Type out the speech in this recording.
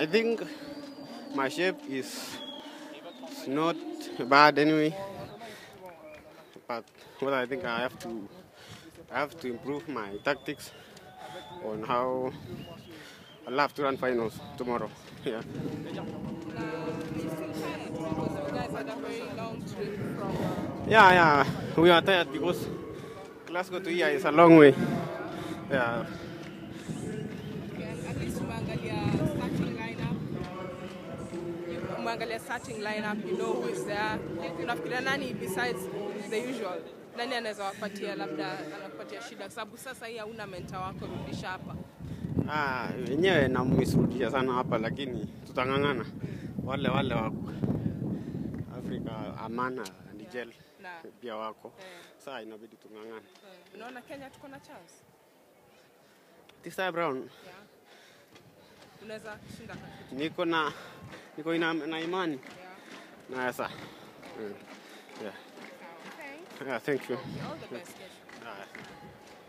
I think my shape is not bad anyway, but what I think I have to improve my tactics on how I'll have to run finals tomorrow. Yeah. Are you still tired? Because you guys had a very long trip from. Yeah. We are tired because Glasgow to here is a long way. Yeah. Okay, and at least umeangalia starting lineup, you know who is there. Unafikiria nani besides the usual? Nani anaweza wapatia labda anakupatia shida kwa sababu sasa hii hauna mentor wako rudisha hapa. Wenyewe namwisrudisha sana hapa lakini tutang'ang'ana. Wale wa Afrika Amana Nigel pia wako. Sasa inabidi tung'ang'ane. Unaona Kenya tuko na chance? This time round. Yeah. Unaweza shinda kitu. Niko na imani. Yeah. Na sasa. Yeah. Okay. Yeah, thank you. All the best.